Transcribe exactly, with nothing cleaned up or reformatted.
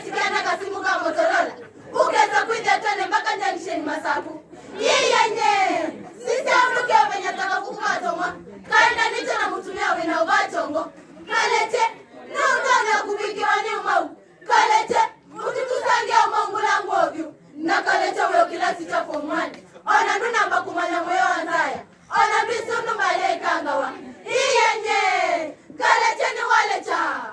tikana kasimu ka Motorola. Ugeza kuja tone mpaka junction Masaku.